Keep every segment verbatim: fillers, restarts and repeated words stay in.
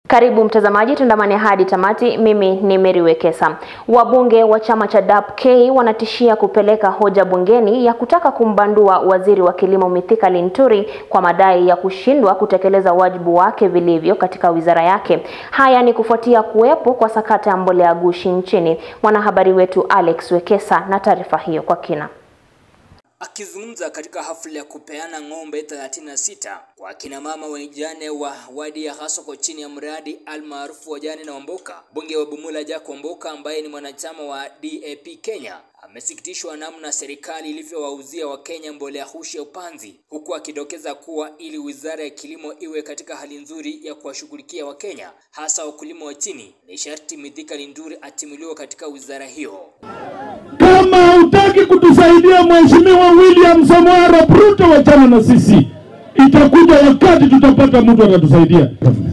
Karibu mtazamaji, tundamane hadi tamati. Mimi ni Mary Wekesa. Wabunge wa chama cha D A P K wanatishia kupeleka hoja bungeni ya kutaka kumbandua waziri wa kilimo Mithika Linturi kwa madai ya kushindwa kutekeleza wajibu wake vilivyo katika wizara yake. Haya ni kufuatia kuwepo kwa sakata ya mbolea gushi nchini. Mwanahabari wetu Alex Wekesa na taarifa hiyo kwa kina. Akizungumza katika hafla ya kupeana ng'ombe thelathini na sita kwa kina mama wajane wa wadi ya Hasoko chini ya mradi almaarufu wajane na Wamboka, bunge wa Bumula Jack Wamboka ambaye ni mwanachama wa D A P Kenya amesikitishwa namna serikali ilivyowauzia Wakenya mbolea hushi ya upanzi, huku akidokeza kuwa ili wizara ya kilimo iwe katika hali nzuri ya kuwashughulikia Wakenya hasa wakulima wa chini, ni sharti Mithika Linturi atimuliwe katika wizara hiyo. Kama hutaki kutusaidia Mheshimiwa William Samoei Ruto, wachana na sisi. Itakuja wakati tutapata mtu atatusaidia.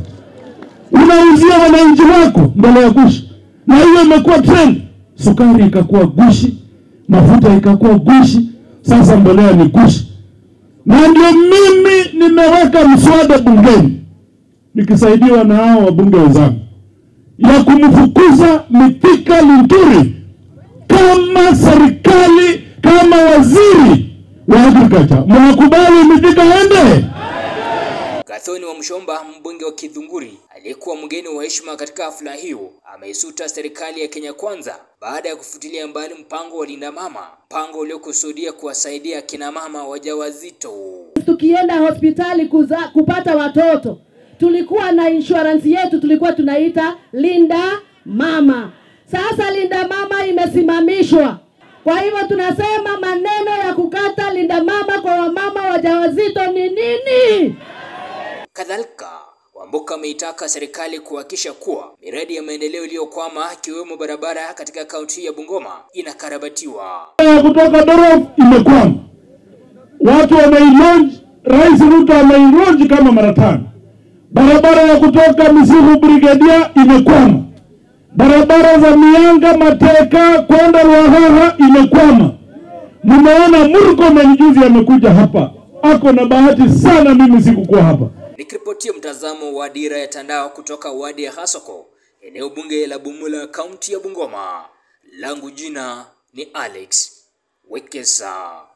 Unauzia wananchi wako mbolea gushi, na hiyo imekuwa trend. Sukari ikakuwa gushi, mafuta ikakuwa gushi, sasa mbolea ni gushi. Na ndio mimi nimeweka mswada bungeni nikisaidiwa na hao wabunge wenzangu ya kumfukuza Mithika Linturi kama serikali, kama waziri wa agriculture. Mnakubali Mithika aende? Gathoni wa Mshomba, mbunge wa Kidhunguri aliyekuwa mgeni wa heshima katika hafla hiyo, ameisuta serikali ya Kenya Kwanza baada ya kufutilia mbali mpango wa Linda Mama, mpango uliokusudia kuwasaidia kina mama wajawazito. Tukienda hospitali kuza, kupata watoto, tulikuwa na insurance yetu, tulikuwa tunaita Linda Mama. Sasa Linda Mama imesimamishwa. Kwa hivyo tunasema maneno ya kukata Linda Mama kwa wamama wajawazito ni nini? Kadhalika, Wamboka ameitaka serikali kuhakikisha kuwa miradi ya maendeleo iliyokwama ikiwemo barabara katika kaunti ya Bungoma inakarabatiwa. Kutoka Dorof imekwama. Watu wameilaunch, Rais Ruto ameilaunch kama mara tano. Barabara ya kutoka Misihu Brigadia imekwama. Barabara za Mianga Mateka kwenda Ruahaha imekwama. Mmeona Murkomen juzi amekuja hapa. Ako na bahati sana mimi sikukuwa hapa. Nikiripotia mtazamo wa Dira ya Tandao kutoka wadi ya Hasoko, eneo bunge la Bumula, kaunti ya Bungoma. Langu jina ni Alex Wekesa.